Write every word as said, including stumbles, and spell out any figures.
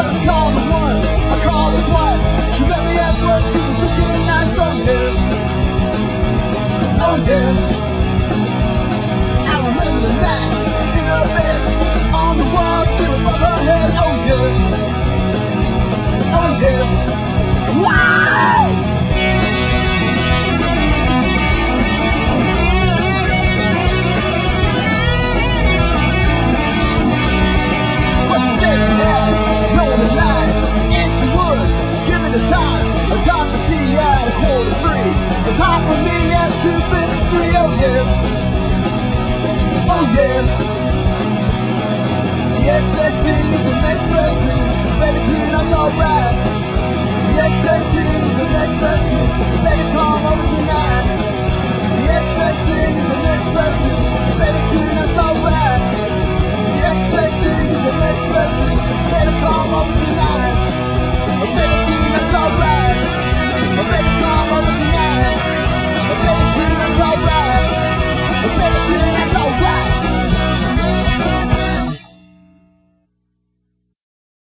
But I called her once, I called her twice. She met me at work, she was looking nice. Oh yeah, oh yeah. I remember the night in her bed, on the wall, she was above her head. Oh yeah, oh yeah. Wow! The time, a time for tea at a quarter three, a time for me at two fifty-three. Oh yeah, oh yeah. The X X D is the next best thing, baby, too, that's alright. The X X D is the next best thing, baby, come over tonight. The X X D is the next best thing.